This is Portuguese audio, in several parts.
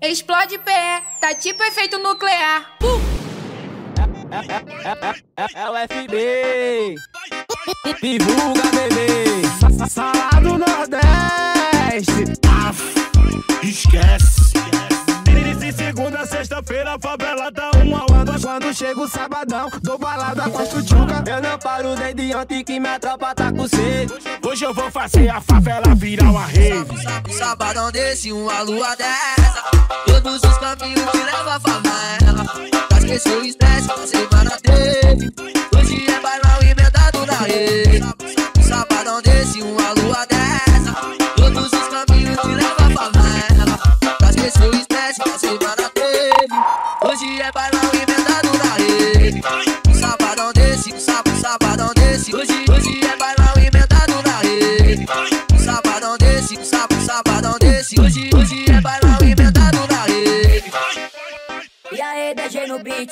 Explode pé, tá tipo efeito nuclear. É o FB. Divulga, bebê. Sala do Nordeste. Esquece. De segunda a sexta-feira a favela tá um ao ano. Quando chega o sabadão, dou balada com a chuchuca. Eu não paro desde ontem que minha tropa tá com sede. Hoje eu vou fazer a favela virar uma rave. Sabadão desse, uma lua dessa. Todos os caminhos te levam à favela. Pra esquecer o estresse que a semana teve. Hoje é bailão emendado na rede. Sabadão desse, uma lua dessa. Todos os caminhos te levam à favela. Pra esquecer o estresse que a semana teve. Hoje é bailão emendado na rede. Sabadão desse, sabadão desse. Hoje é bailão emendado na rede. Sabadão desse, sabadão desse. Hoje é bailão emendado na rede. E aí, DG no beat.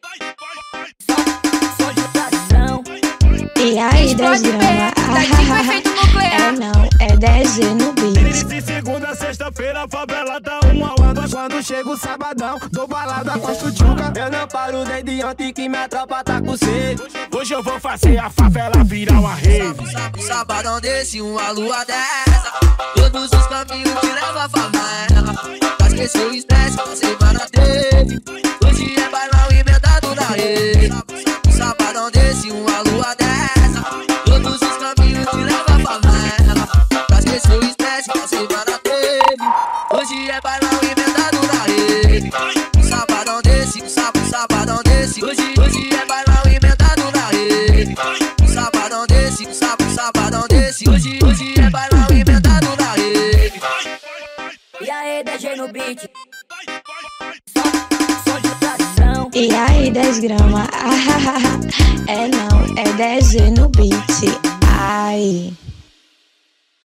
Som de tradução. E aí, 10 gramas. Tá tipo efeito nuclear. É não, é 10 no beat. De segunda a sexta-feira a favela tá um ao ano. Quando chega o sabadão, dou balada com a chuchuca. Eu não paro desde ontem que minha tropa tá com sede. Hoje eu vou fazer a favela virar uma rave. Sabadão desse, uma lua dessa. Todos os caminhos te levam à favela. Pra esquecer o estresse que a semana teve. Hoje é bailão emendado na rede. Sabadão desse, uma lua dessa. Todos os caminhos te levam à favela. Pra esquecer o estresse que a semana teve. Hoje é bailão emendado na rede. Sabadão desse, sabadão desse. Hoje é bailão emendado na rede. Sabadão desse, sabadão desse. Hoje é bailão emendado na rede. E aí, DG no beat. Som de tradução. E aí, 10 gramas. É não, é 10 no beat. Ai.